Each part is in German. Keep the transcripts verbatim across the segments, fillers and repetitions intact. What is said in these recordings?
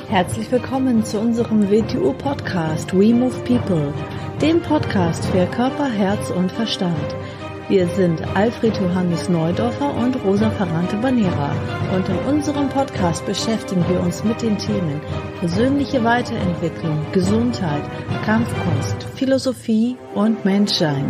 Herzlich willkommen zu unserem W T U-Podcast We Move People, dem Podcast für Körper, Herz und Verstand. Wir sind Alfred Johannes Neudorfer und Rosa Ferrante-Banera und in unserem Podcast beschäftigen wir uns mit den Themen persönliche Weiterentwicklung, Gesundheit, Kampfkunst, Philosophie und Menschsein.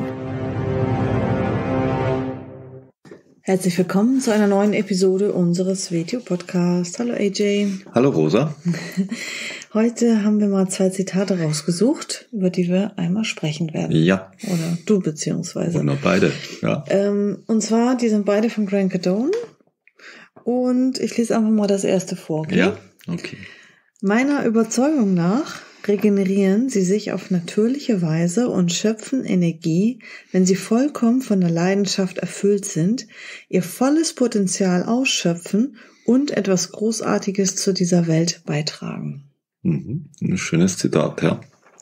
Herzlich willkommen zu einer neuen Episode unseres W T U-Podcasts. Hallo A J. Hallo Rosa. Heute haben wir mal zwei Zitate rausgesucht, über die wir einmal sprechen werden. Ja. Oder du beziehungsweise. Oder beide, ja. Ähm, und zwar, die sind beide von Grant Cardone. Und ich lese einfach mal das erste vor. Okay? Ja, okay. Meiner Überzeugung nach regenerieren sie sich auf natürliche Weise und schöpfen Energie, wenn sie vollkommen von der Leidenschaft erfüllt sind, ihr volles Potenzial ausschöpfen und etwas Großartiges zu dieser Welt beitragen. Mhm. Ein schönes Zitat, ja.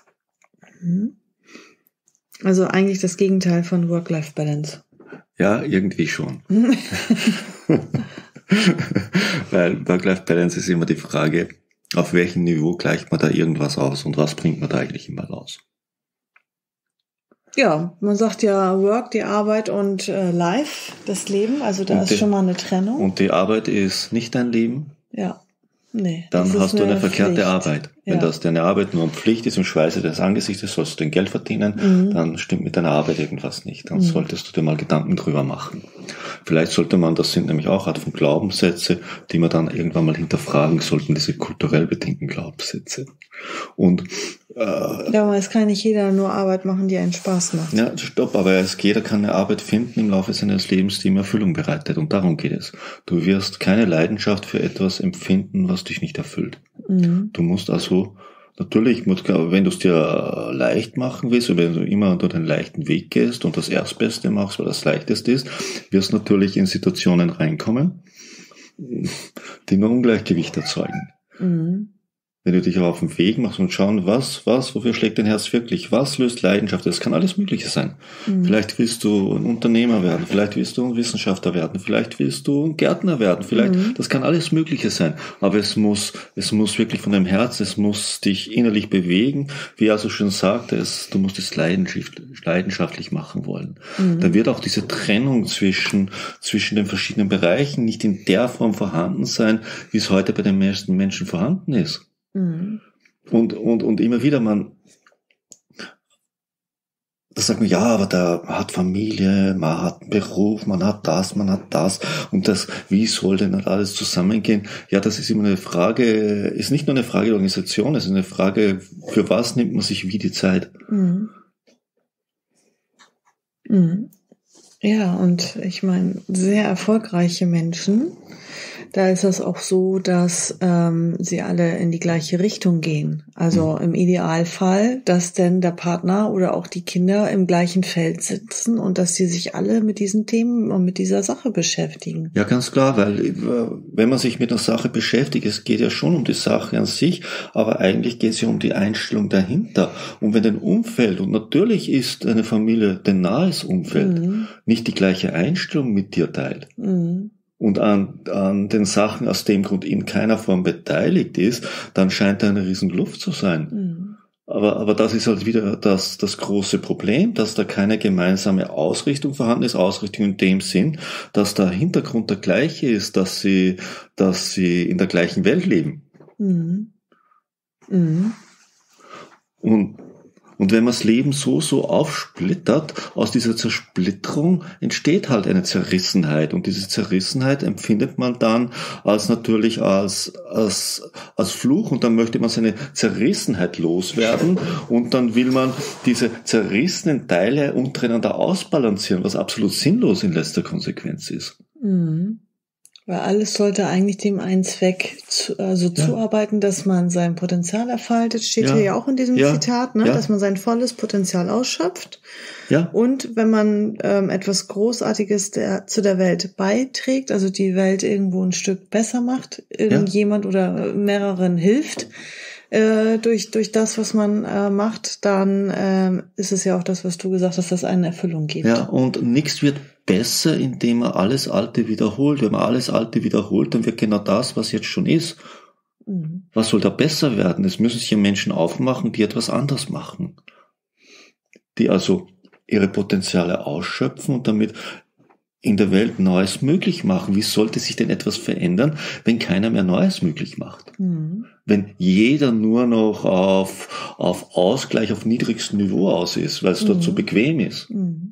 Also eigentlich das Gegenteil von Work-Life-Balance. Ja, irgendwie schon. Weil Work-Life-Balance ist immer die Frage, auf welchem Niveau gleicht man da irgendwas aus und was bringt man da eigentlich immer raus? Ja, man sagt ja Work, die Arbeit und äh, Life, das Leben, also da und ist die, schon mal eine Trennung. Und die Arbeit ist nicht dein Leben? Ja, nee. Dann hast du eine verkehrte Pflicht. Arbeit. Wenn ja. das deine Arbeit nur um Pflicht ist, im Schweiße des Angesichtes sollst du dein Geld verdienen, mhm. dann stimmt mit deiner Arbeit irgendwas nicht. Dann mhm. solltest du dir mal Gedanken drüber machen. Vielleicht sollte man, das sind nämlich auch Art von Glaubenssätze, die man dann irgendwann mal hinterfragen sollten, diese kulturell bedingten Glaubenssätze. Und äh, ja, aber es kann nicht jeder nur Arbeit machen, die einen Spaß macht. Ja, stopp, aber es, jeder kann eine Arbeit finden im Laufe seines Lebens, die ihm Erfüllung bereitet. Und darum geht es. Du wirst keine Leidenschaft für etwas empfinden, was dich nicht erfüllt. Mhm. Du musst also, natürlich, wenn du es dir leicht machen willst, oder wenn du immer unter den leichten Weg gehst und das Erstbeste machst, weil das Leichteste ist, wirst du natürlich in Situationen reinkommen, die nur Ungleichgewicht erzeugen. Mhm. Wenn du dich auf den Weg machst und schauen, was, was, wofür schlägt dein Herz wirklich? Was löst Leidenschaft? Das kann alles Mögliche sein. Mhm. Vielleicht willst du ein Unternehmer werden, vielleicht willst du ein Wissenschaftler werden, vielleicht willst du ein Gärtner werden, vielleicht, mhm. das kann alles Mögliche sein. Aber es muss, es muss wirklich von deinem Herz, es muss dich innerlich bewegen. Wie er so schön sagte, es, du musst es leidenschaftlich, leidenschaftlich machen wollen. Mhm. Dann wird auch diese Trennung zwischen, zwischen den verschiedenen Bereichen nicht in der Form vorhanden sein, wie es heute bei den meisten Menschen vorhanden ist. Mhm. Und, und, und immer wieder man, da sagt man, ja, aber der hat Familie, man hat einen Beruf, man hat das, man hat das und das, wie soll denn das alles zusammengehen? Ja, das ist immer eine Frage, ist nicht nur eine Frage der Organisation, es ist eine Frage, für was nimmt man sich wie die Zeit? Mhm. Mhm. Ja, und ich meine, sehr erfolgreiche Menschen, da ist es auch so, dass ähm, sie alle in die gleiche Richtung gehen. Also mhm. im Idealfall, dass denn der Partner oder auch die Kinder im gleichen Feld sitzen und dass sie sich alle mit diesen Themen und mit dieser Sache beschäftigen. Ja, ganz klar, weil wenn man sich mit einer Sache beschäftigt, es geht ja schon um die Sache an sich, aber eigentlich geht es ja um die Einstellung dahinter. Und wenn dein Umfeld, und natürlich ist eine Familie dein nahes Umfeld, mhm. nicht die gleiche Einstellung mit dir teilt, mhm. und an, an den Sachen aus dem Grund in keiner Form beteiligt ist, dann scheint da eine riesen Luft zu sein. Mhm. Aber, aber das ist halt wieder das, das große Problem, dass da keine gemeinsame Ausrichtung vorhanden ist, Ausrichtung in dem Sinn, dass der Hintergrund der gleiche ist, dass sie, dass sie in der gleichen Welt leben. Mhm. Mhm. Und Und wenn man das Leben so, so aufsplittert, aus dieser Zersplitterung entsteht halt eine Zerrissenheit. Und diese Zerrissenheit empfindet man dann als natürlich als, als, als Fluch. Und dann möchte man seine Zerrissenheit loswerden. Und dann will man diese zerrissenen Teile untereinander ausbalancieren, was absolut sinnlos in letzter Konsequenz ist. Mhm. Weil alles sollte eigentlich dem einen Zweck zu, also ja. zuarbeiten, dass man sein Potenzial erfaltet, steht ja. hier ja auch in diesem ja. Zitat, ne? Ja. dass man sein volles Potenzial ausschöpft. Ja. Und wenn man ähm, etwas Großartiges der, zu der Welt beiträgt, also die Welt irgendwo ein Stück besser macht, irgendjemand ja. oder mehreren hilft, äh, durch durch das, was man äh, macht, dann äh, ist es ja auch das, was du gesagt hast, dass eine Erfüllung gibt. Ja, und nichts wird besser, indem man alles Alte wiederholt. Wenn man alles Alte wiederholt, dann wird genau das, was jetzt schon ist, Mhm. Was soll da besser werden? Es müssen sich ja Menschen aufmachen, die etwas anders machen. Die also ihre Potenziale ausschöpfen und damit in der Welt Neues möglich machen. Wie sollte sich denn etwas verändern, wenn keiner mehr Neues möglich macht? Mhm. Wenn jeder nur noch auf, auf Ausgleich auf niedrigstem Niveau aus ist, weil es mhm. dort so bequem ist. Mhm.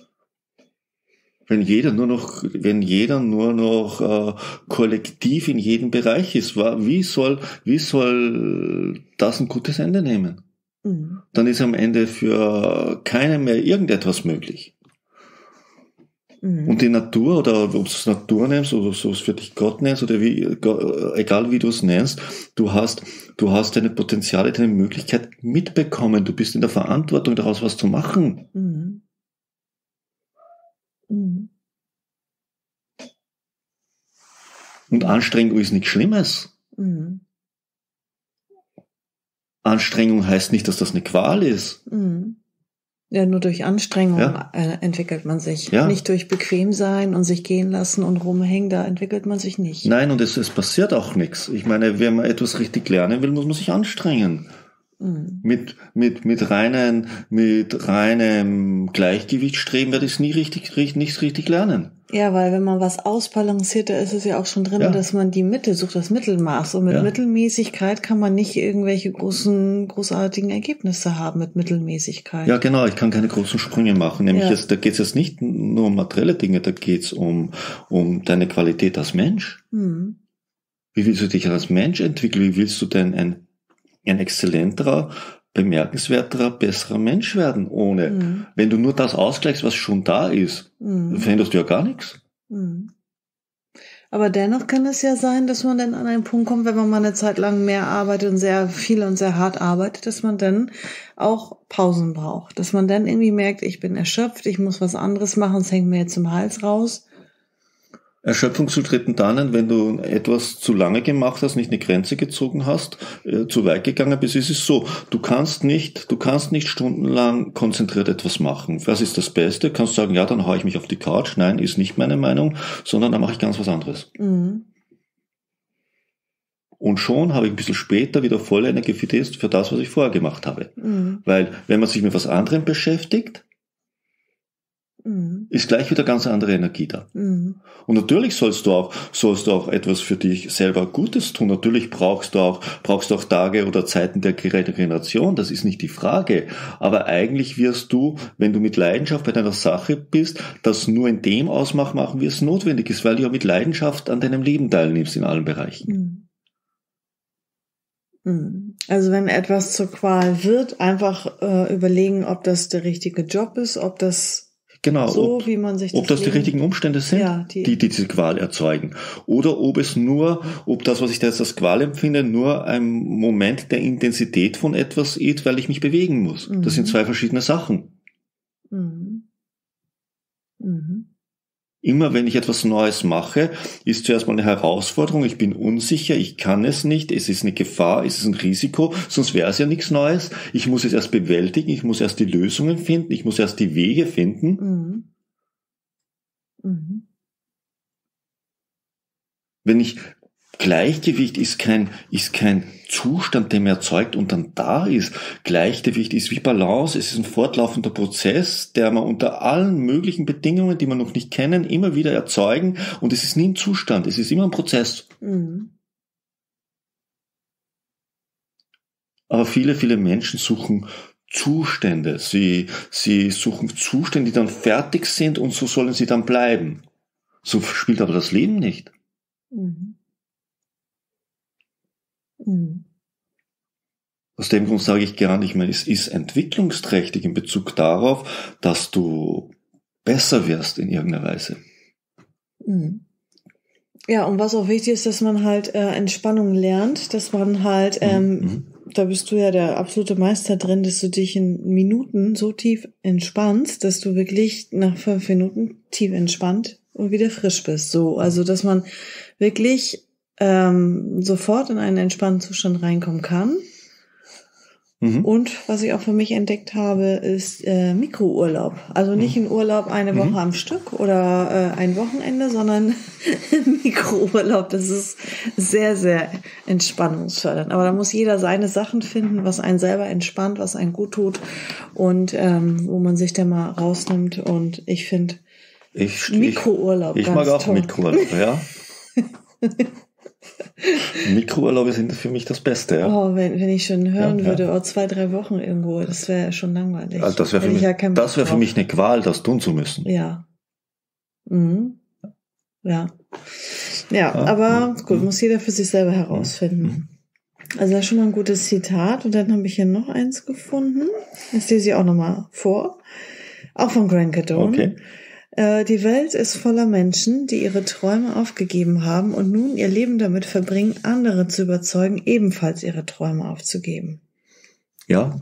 Wenn jeder nur noch, wenn jeder nur noch äh, kollektiv in jedem Bereich ist, wie soll, wie soll das ein gutes Ende nehmen? Mhm. Dann ist am Ende für keinen mehr irgendetwas möglich. Mhm. Und die Natur, oder ob du es Natur nennst, oder so es für dich Gott nennst, oder wie, egal wie du es nennst, du hast, du hast deine Potenziale, deine Möglichkeit mitbekommen. Du bist in der Verantwortung, daraus was zu machen. Mhm. Mhm. Und Anstrengung ist nichts Schlimmes. Mhm. Anstrengung heißt nicht, dass das eine Qual ist. Mhm. Ja, nur durch Anstrengung ja. äh, entwickelt man sich. Ja. Nicht durch bequem sein und sich gehen lassen und rumhängen, da entwickelt man sich nicht. Nein, und es, es passiert auch nichts. Ich meine, wenn man etwas richtig lernen will, muss man sich anstrengen. Mhm. Mit, mit, mit reinen, mit reinem Gleichgewichtsstreben wird es nie richtig, richtig, nichts richtig lernen. Ja, weil wenn man was ausbalanciert, da ist es ja auch schon drin, ja. dass man die Mitte sucht, das Mittelmaß. Und mit ja. Mittelmäßigkeit kann man nicht irgendwelche großen, großartigen Ergebnisse haben mit Mittelmäßigkeit. Ja, genau. Ich kann keine großen Sprünge machen. Nämlich ja. jetzt, da geht es jetzt nicht nur um materielle Dinge, da geht es um, um deine Qualität als Mensch. Mhm. Wie willst du dich als Mensch entwickeln? Wie willst du denn ein, ein exzellenterer, bemerkenswerterer, besserer Mensch werden, ohne, mhm. wenn du nur das ausgleichst, was schon da ist, mhm. dann veränderst du ja gar nichts. Mhm. Aber dennoch kann es ja sein, dass man dann an einen Punkt kommt, wenn man mal eine Zeit lang mehr arbeitet und sehr viel und sehr hart arbeitet, dass man dann auch Pausen braucht. Dass man dann irgendwie merkt, ich bin erschöpft, ich muss was anderes machen, es hängt mir jetzt im Hals raus. Erschöpfung zu treten dann, wenn du etwas zu lange gemacht hast, nicht eine Grenze gezogen hast, äh, zu weit gegangen bist, ist es so, du kannst nicht, du kannst nicht stundenlang konzentriert etwas machen. Was ist das Beste? Kannst sagen, ja, dann hau ich mich auf die Couch. Nein, ist nicht meine Meinung, sondern dann mache ich ganz was anderes. Mhm. Und schon habe ich ein bisschen später wieder volle Energie für das, was ich vorher gemacht habe. Mhm. Weil, wenn man sich mit was anderem beschäftigt, mhm. ist gleich wieder ganz andere Energie da. Mhm. Und natürlich sollst du auch, sollst du auch etwas für dich selber Gutes tun. Natürlich brauchst du auch, brauchst du auch Tage oder Zeiten der Regeneration. Das ist nicht die Frage. Aber eigentlich wirst du, wenn du mit Leidenschaft bei deiner Sache bist, das nur in dem Ausmaß machen, wie es notwendig ist, weil du ja mit Leidenschaft an deinem Leben teilnimmst in allen Bereichen. Mhm. Also wenn etwas zur Qual wird, einfach äh, überlegen, ob das der richtige Job ist, ob das Genau, so, ob, wie man sich das ob das die richtigen Umstände sind, ja, die, die, die diese Qual erzeugen. Oder ob es nur, ob das, was ich da jetzt als Qual empfinde, nur ein Moment der Intensität von etwas ist, weil ich mich bewegen muss. Mhm. Das sind zwei verschiedene Sachen. Mhm. Mhm. Immer wenn ich etwas Neues mache, ist zuerst mal eine Herausforderung, ich bin unsicher, ich kann es nicht, es ist eine Gefahr, es ist ein Risiko, sonst wäre es ja nichts Neues. Ich muss es erst bewältigen, ich muss erst die Lösungen finden, ich muss erst die Wege finden. Mhm. Mhm. Wenn ich Gleichgewicht ist kein, ist kein Zustand, der mir erzeugt und dann da ist. Gleichgewicht ist wie Balance. Es ist ein fortlaufender Prozess, der man unter allen möglichen Bedingungen, die wir noch nicht kennen, immer wieder erzeugen. Und es ist nie ein Zustand. Es ist immer ein Prozess. Mhm. Aber viele, viele Menschen suchen Zustände. Sie, sie suchen Zustände, die dann fertig sind und so sollen sie dann bleiben. So spielt aber das Leben nicht. Mhm. Mhm. Aus dem Grund sage ich gerne, ich meine, es ist entwicklungsträchtig in Bezug darauf, dass du besser wirst in irgendeiner Weise. Mhm. Ja, und was auch wichtig ist, dass man halt äh, Entspannung lernt, dass man halt, ähm, mhm. da bist du ja der absolute Meister drin, dass du dich in Minuten so tief entspannst, dass du wirklich nach fünf Minuten tief entspannt und wieder frisch bist. So, also dass man wirklich ähm, sofort in einen entspannten Zustand reinkommen kann. Mhm. Und was ich auch für mich entdeckt habe, ist äh, Mikrourlaub. Also nicht ein Urlaub eine Woche mhm. am Stück oder äh, ein Wochenende, sondern Mikrourlaub. Das ist sehr, sehr entspannungsfördernd. Aber da muss jeder seine Sachen finden, was einen selber entspannt, was einen gut tut und ähm, wo man sich dann mal rausnimmt. Und ich finde Mikrourlaub Ich, ich ganz mag auch toll. Mikrourlaub, ja. Mikrourlaube sind für mich das Beste, ja. Oh, wenn, wenn ich schon hören ja, würde, ja. oh, zwei, drei Wochen irgendwo, das wäre schon langweilig. Also das wäre für, mich, ja das wär für mich eine Qual, das tun zu müssen. Ja. Mhm. Ja. Ja, ah, aber mhm. gut, muss jeder für sich selber herausfinden. Mhm. Also das ist schon mal ein gutes Zitat. Und dann habe ich hier noch eins gefunden. Das lese ich auch nochmal vor. Auch von Grant Cardone. Okay. Die Welt ist voller Menschen, die ihre Träume aufgegeben haben und nun ihr Leben damit verbringen, andere zu überzeugen, ebenfalls ihre Träume aufzugeben. Ja,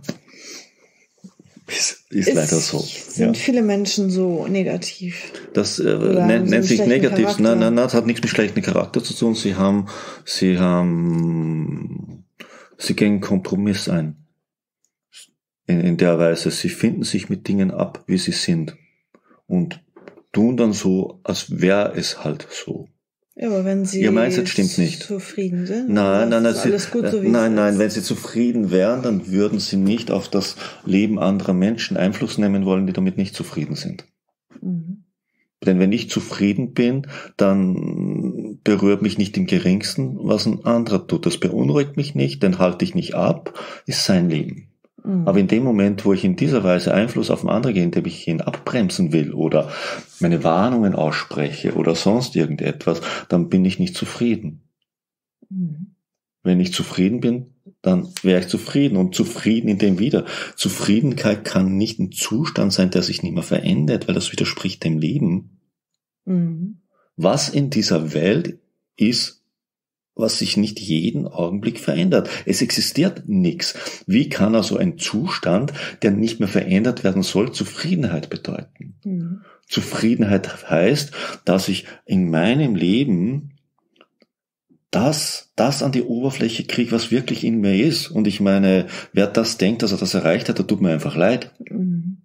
ist, ist, ist leider so. Sind ja. viele Menschen so negativ? Das äh, nennt, nennt sich negativ. Nein, nein, nein, das hat nichts mit schlechtem Charakter zu tun. Sie haben, sie haben, sie gehen Kompromiss ein. In, in der Weise, sie finden sich mit Dingen ab, wie sie sind. Und tun dann so, als wäre es halt so. Ja, aber wenn sie Ihr Mindset stimmt nicht. zufrieden sind, nein, nein, nein, sie, alles gut, so wie nein, es nein, ist. wenn sie zufrieden wären, dann würden sie nicht auf das Leben anderer Menschen Einfluss nehmen wollen, die damit nicht zufrieden sind. Mhm. Denn wenn ich zufrieden bin, dann berührt mich nicht im Geringsten, was ein anderer tut. Das beunruhigt mich nicht, den halte ich nicht ab, ist sein Leben. Aber in dem Moment, wo ich in dieser Weise Einfluss auf den anderen gehe, indem ich ihn abbremsen will oder meine Warnungen ausspreche oder sonst irgendetwas, dann bin ich nicht zufrieden. Mhm. Wenn ich zufrieden bin, dann wäre ich zufrieden. Und zufrieden in dem wieder. Zufriedenheit kann nicht ein Zustand sein, der sich nicht mehr verändert, weil das widerspricht dem Leben. Mhm. Was in dieser Welt ist, was sich nicht jeden Augenblick verändert. Es existiert nichts. Wie kann also ein Zustand, der nicht mehr verändert werden soll, Zufriedenheit bedeuten? Mhm. Zufriedenheit heißt, dass ich in meinem Leben das, das an die Oberfläche kriege, was wirklich in mir ist. Und ich meine, wer das denkt, dass er das erreicht hat, der tut mir einfach leid. Mhm.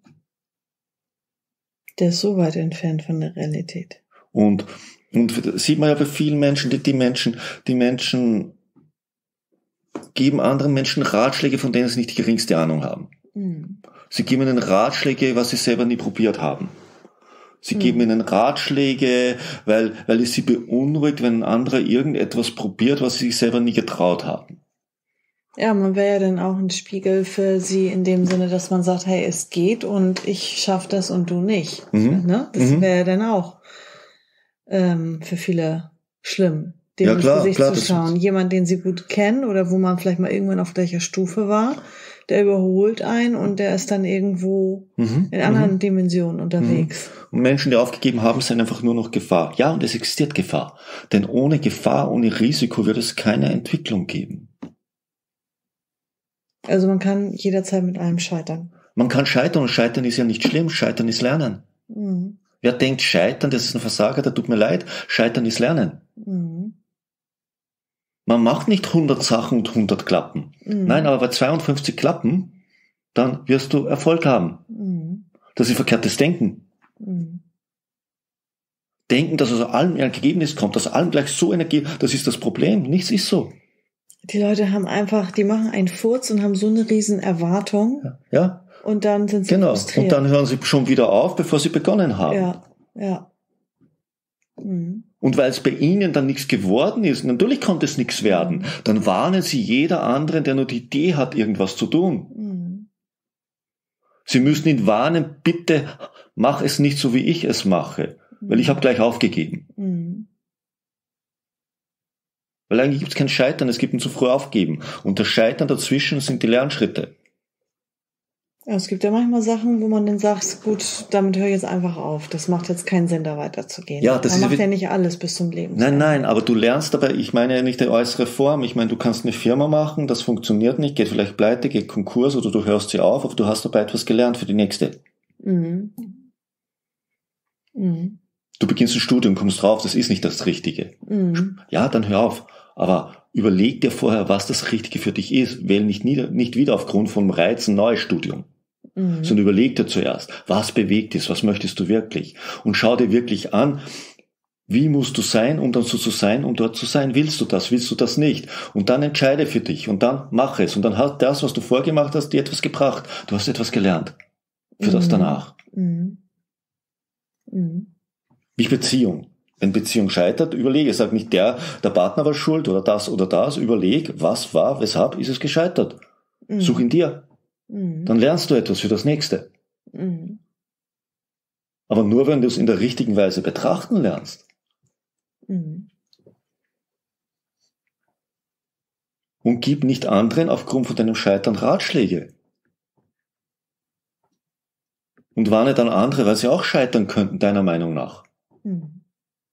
Der ist so weit entfernt von der Realität. Und Und das sieht man ja bei vielen Menschen, die, die Menschen, die Menschen geben anderen Menschen Ratschläge, von denen sie nicht die geringste Ahnung haben. Mhm. Sie geben ihnen Ratschläge, was sie selber nie probiert haben. Sie mhm. geben ihnen Ratschläge, weil, weil es sie beunruhigt, wenn ein anderer irgendetwas probiert, was sie sich selber nie getraut haben. Ja, man wäre ja dann auch ein Spiegel für sie in dem Sinne, dass man sagt, hey, es geht und ich schaff das und du nicht. Mhm. Ne? Das mhm. wäre ja dann auch Ähm, für viele schlimm, dem ja, ins klar, Gesicht klar, zu schauen. Jemand, den sie gut kennen oder wo man vielleicht mal irgendwann auf gleicher Stufe war, der überholt einen und der ist dann irgendwo mhm, in anderen mhm. Dimensionen unterwegs. Mhm. Und Menschen, die aufgegeben haben, sind einfach nur noch Gefahr. Ja, und es existiert Gefahr. Denn ohne Gefahr, ohne Risiko wird es keine Entwicklung geben. Also man kann jederzeit mit allem scheitern. Man kann scheitern und scheitern ist ja nicht schlimm. Scheitern ist Lernen. Mhm. Wer denkt, Scheitern, das ist ein Versager, der tut mir leid. Scheitern ist Lernen. Mhm. Man macht nicht hundert Sachen und hundert klappen. Mhm. Nein, aber bei zweiundfünfzig klappen, dann wirst du Erfolg haben. Mhm. Das ist verkehrtes Denken. Mhm. Denken, dass aus allem ein Ergebnis kommt, dass allem gleich so ein Ergebnis, das ist das Problem. Nichts ist so. Die Leute haben einfach, die machen einen Furz und haben so eine riesen Erwartung. Ja. ja. Und dann sind sie genau. frustriert. Und dann hören sie schon wieder auf, bevor sie begonnen haben. Ja, ja. Mhm. Und weil es bei ihnen dann nichts geworden ist, natürlich konnte es nichts werden, mhm. dann warnen sie jeder anderen, der nur die Idee hat, irgendwas zu tun. Mhm. Sie müssen ihn warnen, bitte mach es nicht so, wie ich es mache, mhm. weil ich habe gleich aufgegeben. Mhm. Weil eigentlich gibt es kein Scheitern, es gibt ein zu früh aufgeben. Und das Scheitern dazwischen sind die Lernschritte. Ja, es gibt ja manchmal Sachen, wo man dann sagt, gut, damit höre ich jetzt einfach auf. Das macht jetzt keinen Sinn, da weiterzugehen. Ja, das man ist macht ja nicht alles bis zum Leben. Nein, nein, aber du lernst dabei, ich meine ja nicht die äußere Form. Ich meine, du kannst eine Firma machen, das funktioniert nicht, geht vielleicht pleite, geht Konkurs oder du hörst sie auf, aber du hast dabei etwas gelernt für die nächste. Mhm. Mhm. Du beginnst ein Studium, kommst drauf, das ist nicht das Richtige. Mhm. Ja, dann hör auf. Aber überleg dir vorher, was das Richtige für dich ist. Wähl nicht, nieder, nicht wieder aufgrund von Reiz ein neues Studium. Mhm. Sondern überleg dir zuerst, was bewegt ist, was möchtest du wirklich? Und schau dir wirklich an, Wie musst du sein, um dann so zu sein, um dort zu sein? Willst du das? Willst du das nicht? Und dann entscheide für dich und dann mach es. Und dann hat das, was du vorgemacht hast, dir etwas gebracht. Du hast etwas gelernt. Für mhm. das danach. Mhm. Mhm. Wie Beziehung. Wenn Beziehung scheitert, überlege. Sag nicht, der, der Partner war schuld oder das oder das. Überleg, was war, weshalb ist es gescheitert. Mhm. Such in dir. Mhm. Dann lernst du etwas für das Nächste. Mhm. Aber nur, wenn du es in der richtigen Weise betrachten lernst. Mhm. Und gib nicht anderen aufgrund von deinem Scheitern Ratschläge. Und warne dann andere, weil sie auch scheitern könnten, deiner Meinung nach. Mhm.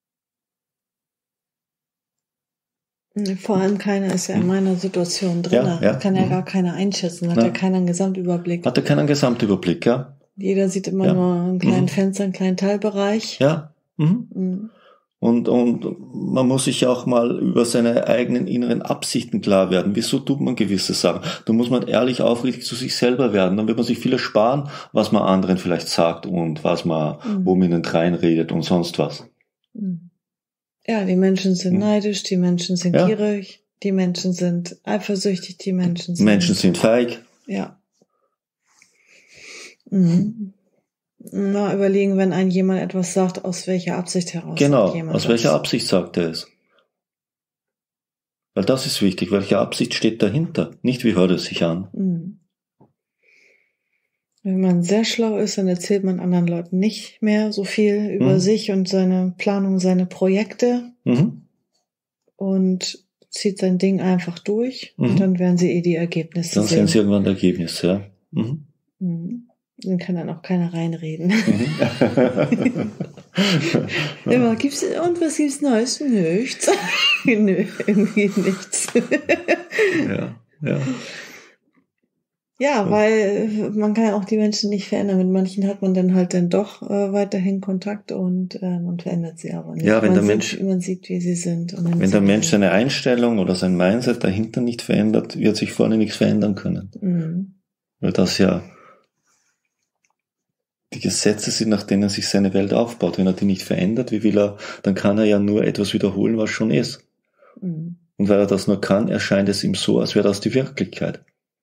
Vor allem keiner ist ja in meiner Situation drin. Ja, ja. Kann ja mhm. gar keiner einschätzen, hat ja, ja keiner einen Gesamtüberblick. Hat ja keinen Gesamtüberblick, ja. Jeder sieht immer ja. nur einen kleinen mhm. Fenster, einen kleinen Teilbereich. Ja. Mhm. Mhm. Und, und man muss sich auch mal über seine eigenen inneren Absichten klar werden. Wieso tut man gewisse Sachen? Da muss man ehrlich, aufrichtig zu sich selber werden. Dann wird man sich viel ersparen, was man anderen vielleicht sagt und was man, mhm. wo man ihnen reinredet und sonst was. Ja, die Menschen sind mhm. neidisch, die Menschen sind ja. gierig, die Menschen sind eifersüchtig, die Menschen sind... Menschen sind feig. Ja. Mhm. Na, überlegen, wenn ein jemand etwas sagt, aus welcher Absicht heraus. Genau, aus das. welcher Absicht sagt er es. Weil das ist wichtig, welche Absicht steht dahinter, nicht wie hört es sich an. Mhm. Wenn man sehr schlau ist, dann erzählt man anderen Leuten nicht mehr so viel über mhm. sich und seine Planung, seine Projekte mhm. und zieht sein Ding einfach durch mhm. und dann werden sie eh die Ergebnisse dann sehen. Dann sehen sie irgendwann die Ergebnisse, ja. Mhm. Mhm. Dann kann dann auch keiner reinreden. Mhm. Immer, gibt's, und was gibt's Neues? Nichts. Nö, irgendwie nichts. ja, ja. Ja, weil man kann ja auch die Menschen nicht verändern. Mit manchen hat man dann halt dann doch äh, weiterhin Kontakt und äh, man verändert sie aber nicht. Ja, wenn man der sieht, Mensch, man sieht, wie sie sind. Und wenn der Mensch seine Einstellung oder sein Mindset dahinter nicht verändert, wird sich vorne nichts verändern können. Mhm. Weil das ja die Gesetze sind, nach denen sich seine Welt aufbaut. Wenn er die nicht verändert, wie will er, dann kann er ja nur etwas wiederholen, was schon ist. Mhm. Und weil er das nur kann, erscheint es ihm so, als wäre das die Wirklichkeit.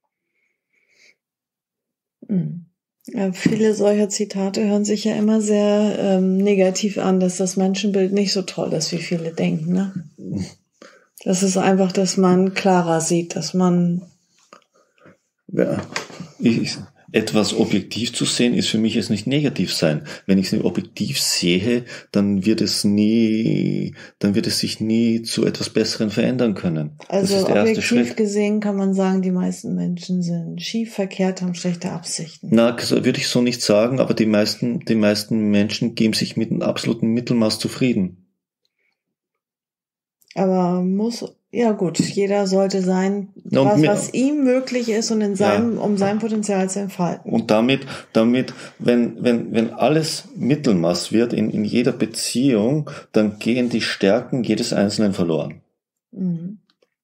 Ja, viele solcher Zitate hören sich ja immer sehr ähm, negativ an, dass das Menschenbild nicht so toll ist, wie viele denken. Ne? Das ist einfach, dass man klarer sieht, dass man... Ja, ich, etwas objektiv zu sehen, ist für mich es nicht negativ sein. Wenn ich es nicht objektiv sehe, dann wird es nie, dann wird es sich nie zu etwas Besseren verändern können. Also das ist der objektiv erste Schritt. Gesehen kann man sagen, die meisten Menschen sind schief, verkehrt, haben schlechte Absichten. Na, würde ich so nicht sagen, aber die meisten, die meisten Menschen geben sich mit einem absoluten Mittelmaß zufrieden. Aber muss, ja gut, jeder sollte sein, was, was ihm möglich ist und in seinem, ja. um sein Potenzial zu entfalten. Und damit, damit, wenn, wenn, wenn alles Mittelmaß wird in, in jeder Beziehung, dann gehen die Stärken jedes Einzelnen verloren. Mhm.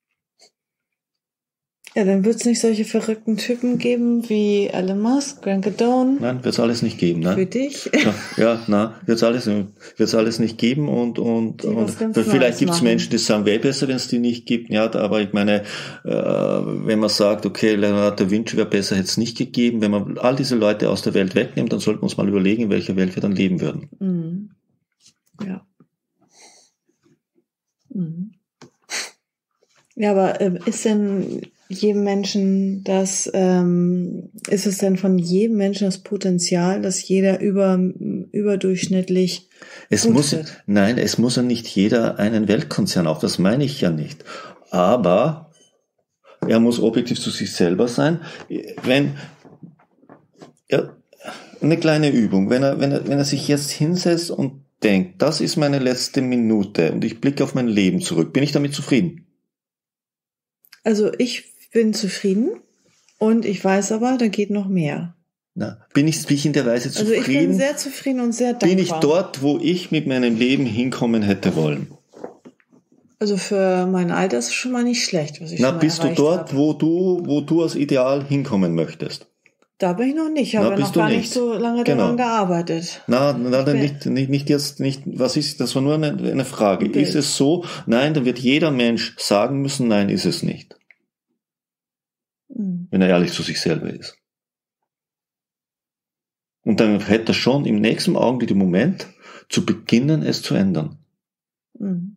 Ja, dann wird es nicht solche verrückten Typen geben wie Elon Musk, Grant Cardone. Nein, wird es alles nicht geben. Nein. Für dich? Ja, ja nein, wird es alles, wird's alles nicht geben und, und, und vielleicht gibt es Menschen, die sagen, wäre besser, wenn es die nicht gibt. Ja, aber ich meine, äh, wenn man sagt, okay, Leonardo da Vinci wäre besser, hätte es nicht gegeben. Wenn man all diese Leute aus der Welt wegnimmt, dann sollten wir uns mal überlegen, in welcher Welt wir dann leben würden. Mhm. Ja. Mhm. Ja, aber äh, ist denn jedem Menschen das, ähm, ist es denn von jedem Menschen das Potenzial, dass jeder über, überdurchschnittlich es gut muss, wird? Nein, es muss ja nicht jeder einen Weltkonzern auf, das meine ich ja nicht. Aber er muss objektiv zu sich selber sein. Wenn, ja, eine kleine Übung, wenn er, wenn er, wenn er sich jetzt hinsetzt und denkt, das ist meine letzte Minute und ich blicke auf mein Leben zurück, bin ich damit zufrieden? Also ich bin zufrieden und ich weiß aber, da geht noch mehr. Na, bin ich, bin ich in der Weise zufrieden? Also ich bin sehr zufrieden und sehr dankbar. Bin ich dort, wo ich mit meinem Leben hinkommen hätte wollen? Also für mein Alter ist es schon mal nicht schlecht, was ich Na, schon mal bist du dort, habe. wo du, wo du als Ideal hinkommen möchtest? Da bin ich noch nicht, ich habe noch gar nicht. nicht so lange genau. daran gearbeitet. Na, na dann nicht, nicht, nicht jetzt, nicht, was ist, das war nur eine, eine Frage. Okay. Ist es so? Nein, dann wird jeder Mensch sagen müssen, nein, ist es nicht. Mhm. Wenn er ehrlich zu sich selber ist. Und dann hätte er schon im nächsten Augenblick den Moment, zu beginnen, es zu ändern. Mhm.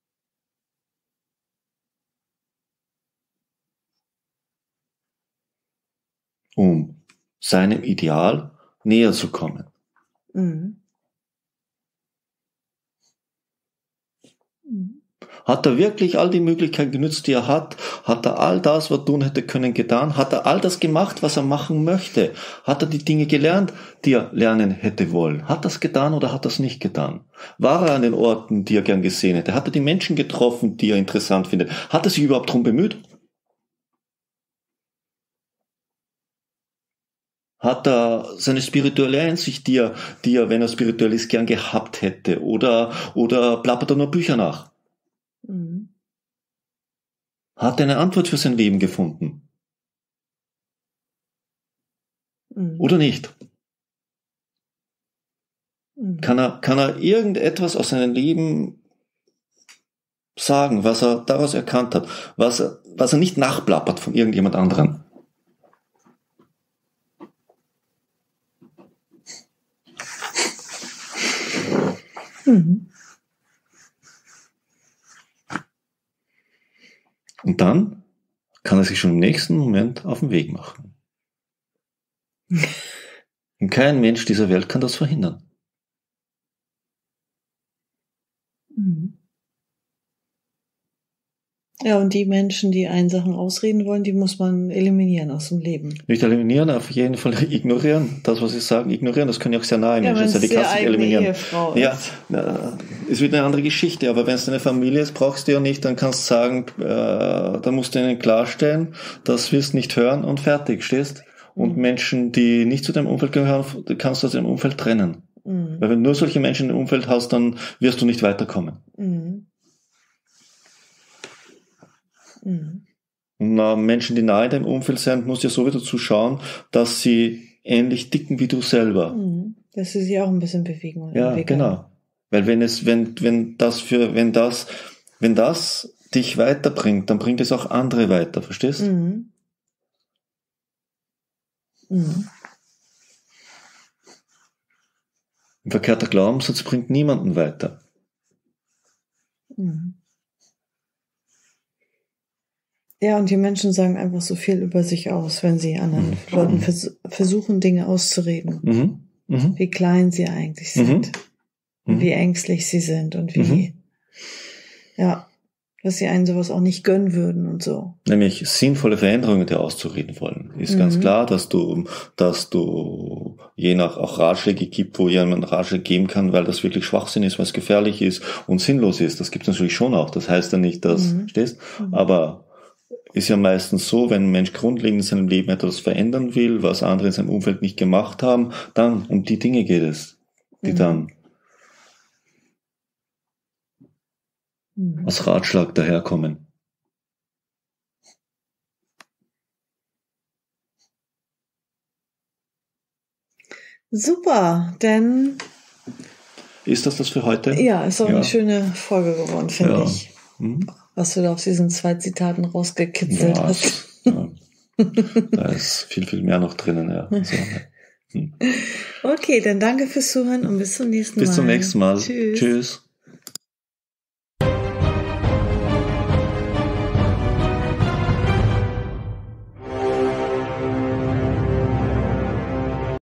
Um seinem Ideal näher zu kommen. Mhm. Mhm. Hat er wirklich all die Möglichkeiten genutzt, die er hat? Hat er all das, was er tun hätte können, getan? Hat er all das gemacht, was er machen möchte? Hat er die Dinge gelernt, die er lernen hätte wollen? Hat er es getan oder hat er es nicht getan? War er an den Orten, die er gern gesehen hätte? Hat er die Menschen getroffen, die er interessant findet? Hat er sich überhaupt darum bemüht? Hat er seine spirituelle Einsicht, die er, die er, wenn er spirituell ist, gern gehabt hätte? Oder, oder plappert er nur Bücher nach? Mhm. Hat er eine Antwort für sein Leben gefunden? Mhm. Oder nicht? Mhm. Kann er, kann er irgendetwas aus seinem Leben sagen, was er daraus erkannt hat, was er, was er nicht nachplappert von irgendjemand anderem? Mhm. Und dann kann er sich schon im nächsten Moment auf den Weg machen. Und kein Mensch dieser Welt kann das verhindern. Mhm. Ja, und die Menschen, die einen Sachen ausreden wollen, die muss man eliminieren aus dem Leben. Nicht eliminieren, auf jeden Fall ignorieren. Das, was sie sagen, ignorieren. Das können ja auch sehr nahe Menschen sein. Die kannst du nicht eliminieren. Ehefrau ja, ist wieder eine andere Geschichte. Aber wenn es deine Familie ist, brauchst du ja nicht. Dann kannst du sagen, äh, dann musst du ihnen klarstellen, das wirst nicht hören und fertig, stehst. Und mhm. Menschen, die nicht zu deinem Umfeld gehören, kannst du aus deinem Umfeld trennen. Mhm. Weil wenn du nur solche Menschen im Umfeld hast, dann wirst du nicht weiterkommen. Mhm. Mhm. Und äh, Menschen, die nahe in deinem Umfeld sind, musst du ja so wieder zuschauen, dass sie ähnlich dicken wie du selber. Mhm. Dass sie sich auch ein bisschen bewegen und ja, entwickeln. Genau. Weil wenn es, wenn, wenn das für, wenn das, wenn das dich weiterbringt, dann bringt es auch andere weiter, verstehst? Mhm. Mhm. Ein verkehrter Glaubenssatz bringt niemanden weiter. Mhm. Ja, und die Menschen sagen einfach so viel über sich aus, wenn sie anderen mhm. Leuten vers- versuchen, Dinge auszureden. Mhm. Mhm. Wie klein sie eigentlich sind. Mhm. Wie ängstlich sie sind und wie, mhm. ja, dass sie einen sowas auch nicht gönnen würden und so. Nämlich sinnvolle Veränderungen dir auszureden wollen. Ist mhm. ganz klar, dass du, dass du je nach auch Ratschläge gibt, wo jemand Ratschläge geben kann, weil das wirklich Schwachsinn ist, weil es gefährlich ist und sinnlos ist. Das gibt es natürlich schon auch. Das heißt ja nicht, dass, mhm. stehst, mhm. aber ist ja meistens so, wenn ein Mensch grundlegend in seinem Leben etwas verändern will, was andere in seinem Umfeld nicht gemacht haben, dann um die Dinge geht es, die mhm. dann mhm. als Ratschlag daherkommen. Super, denn ist das das für heute? Ja, ist auch ja. eine schöne Folge geworden, finde ja. ich. Mhm. Was du da aus diesen zwei Zitaten rausgekitzelt ja, hast. Ja. Da ist viel, viel mehr noch drinnen. Ja. Also, hm. Okay, dann danke fürs Zuhören und bis zum nächsten Mal. Bis zum nächsten Mal. Tschüss. Tschüss.